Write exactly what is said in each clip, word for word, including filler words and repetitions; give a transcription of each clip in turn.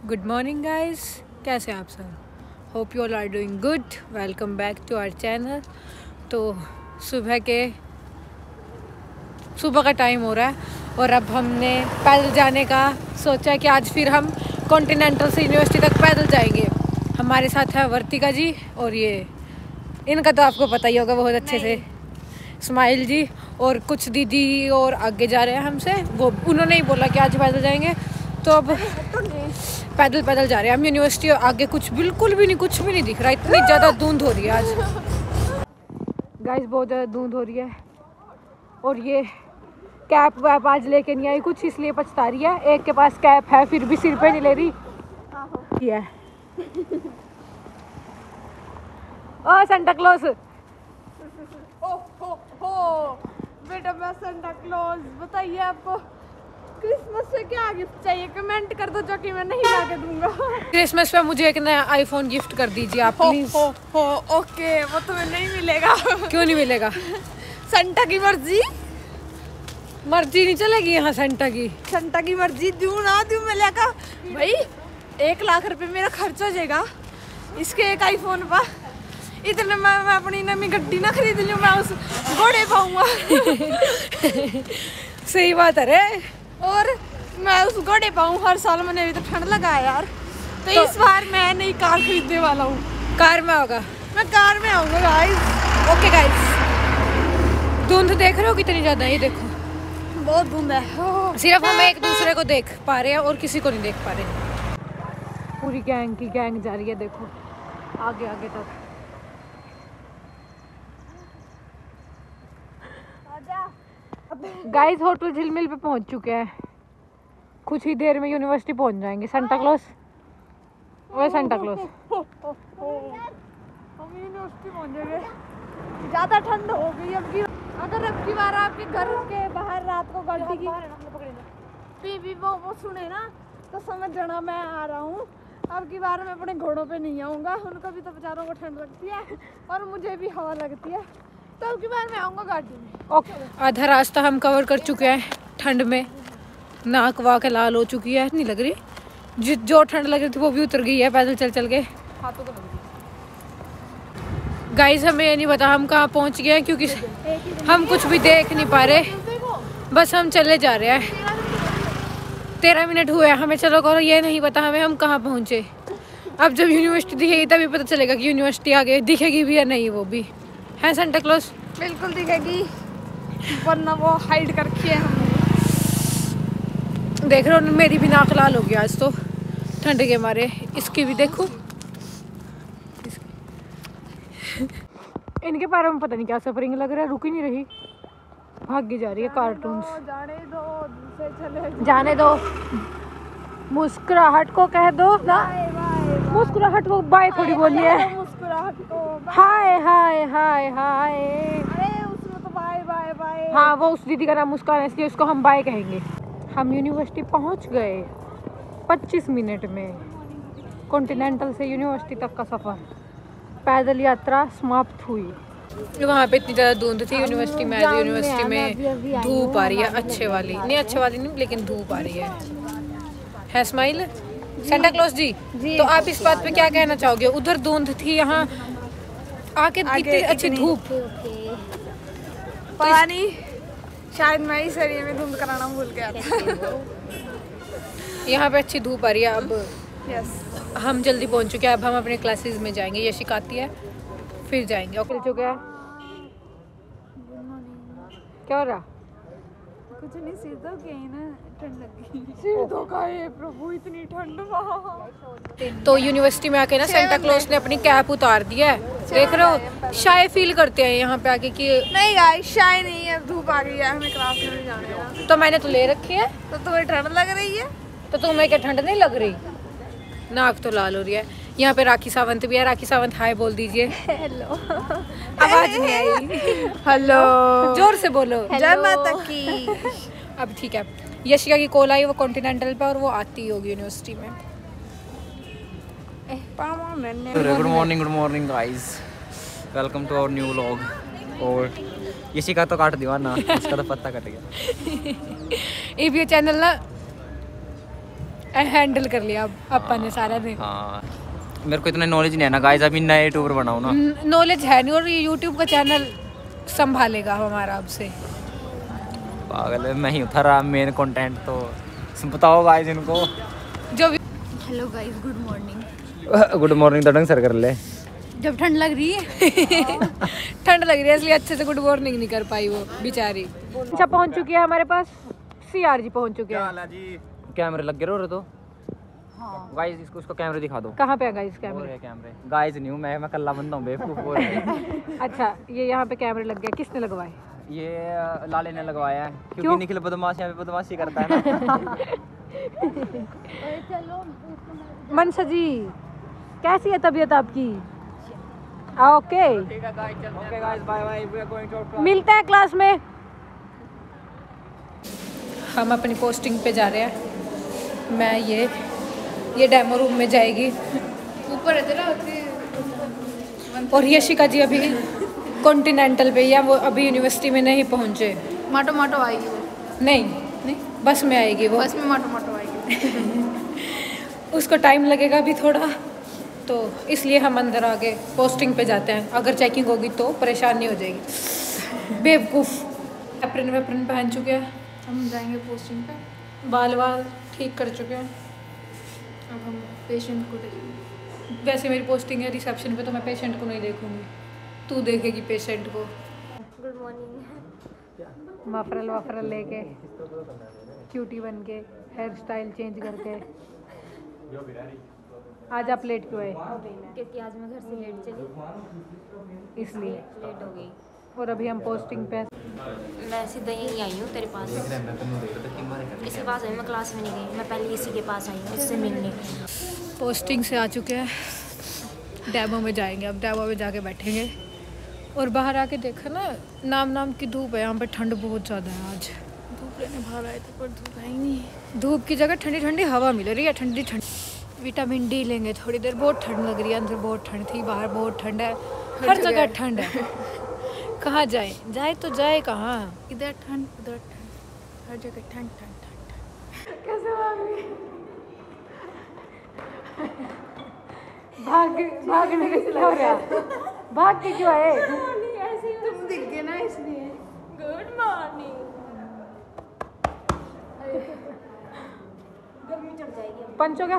Good morning guys, कैसे हैं आप सब? Hope you all are doing good. Welcome back to our channel. तो सुबह के सुबह का टाइम हो रहा है और अब हमने पैदल जाने का सोचा है कि आज फिर हम कॉन्टिनेंटल से यूनिवर्सिटी तक पैदल जाएंगे। हमारे साथ है वर्तिका जी और ये इनका तो आपको पता ही होगा बहुत अच्छे से, स्माइल जी। और कुछ दीदी और आगे जा रहे हैं हमसे, वो उन्होंने ही बोला कि आज पैदल जाएंगे, तो अब पैदल पैदल जा रहे हैं हम यूनिवर्सिटी। आगे कुछ बिल्कुल भी नहीं, कुछ भी नहीं दिख रहा, इतनी ज़्यादा धुंध हो रही है आज गाइस, बहुत ज़्यादा धुंध हो रही है। और ये कैप वैप आज लेके नहीं आई कुछ, इसलिए पछता रही है। एक के पास कैप है फिर भी सिर पे नहीं ले रही है। ओ सेंटा क्लॉज, ओ हो हो बेटा, मैं सेंटा क्लॉज। बताइए आपको क्रिसमस पे क्या गिफ्ट चाहिए, कमेंट कर दो जो कि मैं नहीं ला के दूंगा। क्रिसमस पे मुझे एक नया आईफोन गिफ्ट कर दीजिए आप प्लीज। हो, हो, हो, ओके, वो तुम्हें नहीं मिलेगा। क्यों नहीं मिलेगा? सेंटा की मर्जी। मर्जी नहीं चलेगी यहाँ सेंटा की। सेंटा की मर्जी, दूं ना दूं मिलेगा भाई। एक लाख रुपए मेरा खर्च हो जाएगा इसके एक आईफोन पर। इतने मैं, मैं अपनी नवी गड्डी ना खरीद लूँ, मैं उस घोड़े पाऊंगा। सही बात है रे। और मैं उस घोड़े पाऊँ हर साल। मैंने अभी तो ठंड लगा है यार, तो, तो इस बार मैं नई कार खरीदने वाला हूँ। कार में होगा? मैं कार में आऊँगा गाइस। ओके गाइस, धुंध देख रहे हो कितनी ज्यादा है? ये देखो बहुत धुंध है। सिर्फ हम एक दूसरे को देख पा रहे हैं और किसी को नहीं देख पा रहे। पूरी गैंग की गैंग जा रही है, देखो आगे आगे तक। गाइस होटल झिलमिल पे पहुंच चुके हैं, कुछ ही देर में यूनिवर्सिटी पहुंच जाएंगे। सेंटा क्लॉज, वो सेंटा क्लॉज, हम यूनिवर्सिटी पहुंच जाएंगे। ज़्यादा ठंड हो गई अब की। अगर अब की बार आपके घर के बाहर रात को गाड़ी की पी वो वो सुने ना, तो समझ जाना मैं आ रहा हूँ। अब की बार मैं अपने घोड़ों पे नहीं आऊँगा, उनको भी तो बेचारों को ठंड लगती है और मुझे भी हवा लगती है, तो अब की बार मैं आऊँगा गाड़ी में। ओके, आधा रास्ता हम कवर कर चुके हैं ठंड में। नाक वाक लाल हो चुकी है, नहीं लग रही जि जो ठंड लग रही थी वो भी उतर गई है पैदल चल चल के। हाथों को लग रही। गाइस हमें ये नहीं पता हम कहाँ पहुँच गए हैं, क्योंकि हम कुछ भी देख नहीं पा रहे, बस हम चले जा रहे हैं। तेरह मिनट हुए हमें चलो करो, ये नहीं पता हमें हम कहाँ पहुँचे। अब जब यूनिवर्सिटी दिखेगी तभी पता चलेगा कि यूनिवर्सिटी आगे दिखेगी भी या नहीं। वो भी है सेंटा क्लॉज, बिल्कुल दिखेगी, वरना वो हाइड कर रखी है हमने। देख रहे हो मेरी भी नाक लाल हो गया आज तो ठंड के मारे। इसकी भी देखो, इनके पैरों में पता नहीं क्या सफरिंग लग रहा है, रुक ही नहीं रही, भागी जा रही है। कार्टून्स जाने दो, दूसरे चले जाने दो, मुस्कुराहट को कह दो ना, मुस्कुराहट को बाय थोड़ी बोलिए। मुस्कुराहट को हाय हाय हाय हाय। अरे उसमें तो बाय बाय बाय। हाँ, वो उस दीदी का नाम मुस्कान है, इसलिए उसको हम बाय कहेंगे। हम यूनिवर्सिटी पहुंच गए पच्चीस मिनट में। कॉन्टिनेंटल से यूनिवर्सिटी तक का सफ़र, पैदल यात्रा समाप्त हुई। वहाँ पे इतनी ज़्यादा धुंध थी यूनिवर्सिटी में। यूनिवर्सिटी में धूप आ रही है, अच्छे वाली नहीं, अच्छे वाली नहीं लेकिन धूप आ रही है। है स्माइल सेंटा क्लॉज जी, जी, तो आप इस बात पे क्या कहना चाहोगे? उधर धुंध थी, यहाँ आके इतनी अच्छी धूप। पता नहीं, शायद मैं इस एरिया में धुंध कराना भूल गया था। यहाँ पे अच्छी धूप आ रही है। अब यस, हम जल्दी पहुँच चुके हैं, अब हम अपने क्लासेस में जाएंगे। ये शिकाती है, फिर जाएंगे। और चल चुके हैं। क्या हो रहा? कुछ नहीं, सीधा गई ना, ठंड लगी। सीधो का है प्रभु, इतनी ठंड वहाँ। तो यूनिवर्सिटी में आके ना सेंटा क्लॉज ने अपनी कैप उतार दिया है, देख रहे हो। शाय फील करते हैं यहाँ पे आके कि नहीं गाइस, शाय नहीं है, धूप आ गई है, हमें क्लास में जाना है। तो मैंने तो ले रखी है। तो तुम्हें ठंड लग रही है? तो तुम्हें क्या ठंड नहीं लग रही? नाक तो लाल हो रही है। यहाँ पे राखी सावंत भी है। राखी सावंत हाय बोल दीजिए। हेलो। आवाज नहीं आई। हेलो, जोर से बोलो। जय माता की। अब ठीक है। यशिका की कॉल आई, वो कॉन्टिनेंटल पे, और वो आती होगी यूनिवर्सिटी में। Good morning, good morning guys, welcome to our new vlog. और यशिका तो काट दिया ना, इसका तो पत्ता कट गया। ये भी चैनल ना हैंडल कर लिया अब अपन ने सारा दिन। हाँ मेरे को इतना नॉलेज नहीं है ना गाइस, अभी नए यूट्यूबर बनाओ ना। नॉलेज है नहीं और ये यूट्यूब का चैनल संभालेगा हमारा अब से। पागल है, मैं ही उठा रहा मेन कंटेंट, तो बताओ गाइस इनको। जो hello guys, good morning. Good morning तो ढंग सर कर ले। जब ठंड लग रही है ठंड लग रही है इसलिए अच्छे से गुड मॉर्निंग नहीं कर पाई वो बेचारी। अच्छा पहुंच चुकी है हमारे पास, सीआर जी पहुंच चुके हैं। कैमरे लग गए रो तो हाँ। गाइस इसको उसको कैमरे दिखा दो। कहाँ पे है गाइस कैमरे? कैमरे गाइस नहीं हूँ मैं, मैं कल्ला बंदा हूँ बेवकूफ हो रहा। अच्छा ये यहाँ पे कैमरे लग गए, किसने लगवाए? ये लाले ने लगवाया है क्योंकि निखिल बदमाश यहाँ पे बदमाशी करता है ना। मनसा जी कैसी है तबीयत आपकी? Okay okay guys bye bye, we are going to मिलते हैं क्लास में। हम अपनी पोस्टिंग पे जा रहे हैं। मैं ये ये डेमो रूम में जाएगी ऊपर है तेरा। और यशिका जी अभी कॉन्टिनेंटल पे या वो अभी यूनिवर्सिटी में नहीं पहुंचे। माटो माटो आएगी वो। नहीं नहीं बस में आएगी वो। बस में माटो माटो आएगी। उसको टाइम लगेगा अभी थोड़ा, तो इसलिए हम अंदर आके पोस्टिंग पे जाते हैं। अगर चेकिंग होगी तो परेशानी हो जाएगी। बेवकूफ़। एप्रन वेप्रन पहन चुके हैं, हम जाएंगे पोस्टिंग पे। बाल वाल ठीक कर चुके हैं। अब हम पेशेंट को देखेंगे। वैसे मेरी पोस्टिंग है रिसेप्शन पे, तो मैं पेशेंट को नहीं देखूंगी, तू देखेगी पेशेंट को। Good morning. मफरल वफरल लेके क्यूटी बन के हेयर स्टाइल चेंज करके। आज आप लेट क्यों आए? क्योंकि आज मैं घर से लेट चली, इसलिए लेट हो गई। और अभी हम पोस्टिंग पे। मैं सीधा यहीं आई हूँ तेरे पास। इसी पास आई, मैं क्लास में नहीं गई, मैं पहले इसी के पास आई हूँ इससे मिलने। पोस्टिंग से आ चुके हैं, डैमो में जाएंगे। अब डैमो में जाके बैठेंगे और बाहर आके देखा ना, नाम नाम की धूप है यहाँ पे। ठंड बहुत ज़्यादा है आज। धूप लेने बाहर आए थे पर धूप है ही नहीं। धूप की जगह ठंडी ठंडी हवा मिल रही है, ठंडी ठंडी। विटामिन डी लेंगे थोड़ी देर। बहुत ठंड लग रही है, अंदर बहुत ठंड थी, बाहर बहुत ठंड है, हर जगह ठंड है। कहाँ जाए जाए तो जाए कहाँ? इधर ठंड उधर ठंड, हर जगह ठंड ठंड ठंड। कैसे भाग भागने के लिए हो रहा? भाग के क्यों आए? ऐसे ही तुम दिख गए ना इसलिए। Good morning. गर्मी चढ़ जाएगी। पंच हो गया?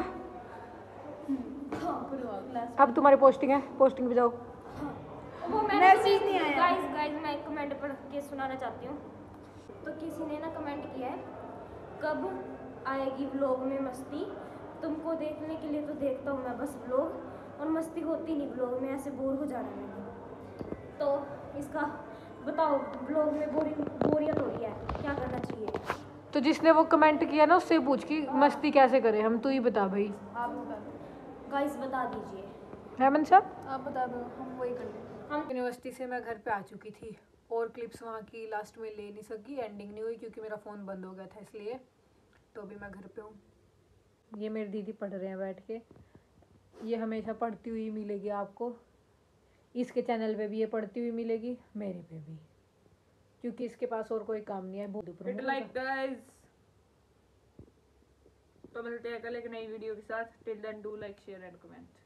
अब तुम्हारी पोस्टिंग है, पोस्टिंग पे जाओ। वो मैसेज नहीं आया। गाइस गाइस मैं एक कमेंट पढ़ के सुनाना चाहती हूँ। तो किसी ने ना कमेंट किया है, कब आएगी व्लॉग में मस्ती? तुमको देखने के लिए तो देखता हूँ मैं बस व्लॉग, और मस्ती होती नहीं व्लॉग में, ऐसे बोर हो जाना मैंने। तो इसका बताओ, व्लॉग में बोरिंग बोरियत हो रही है, क्या करना चाहिए? तो जिसने वो कमेंट किया ना उससे पूछ कि मस्ती कैसे करे हम। तू ही बता भाई। आप बता दो गाइस, बता दीजिए। हेमंत साहब आप बता दो, हम वही कर लेंगे। हम यूनिवर्सिटी से मैं घर पे आ चुकी थी और क्लिप्स वहाँ की लास्ट में ले नहीं सकी, एंडिंग नहीं हुई क्योंकि मेरा फ़ोन बंद हो गया था इसलिए। तो अभी मैं घर पे हूँ। ये मेरी दीदी पढ़ रहे हैं बैठ के। ये हमेशा पढ़ती हुई मिलेगी आपको। इसके चैनल पे भी ये पढ़ती हुई मिलेगी, मेरे पे भी, क्योंकि इसके पास और कोई काम नहीं है। Hit like guys. तो मिलते हैं कल एक नई वीडियो के साथ। Till then do like share and comment.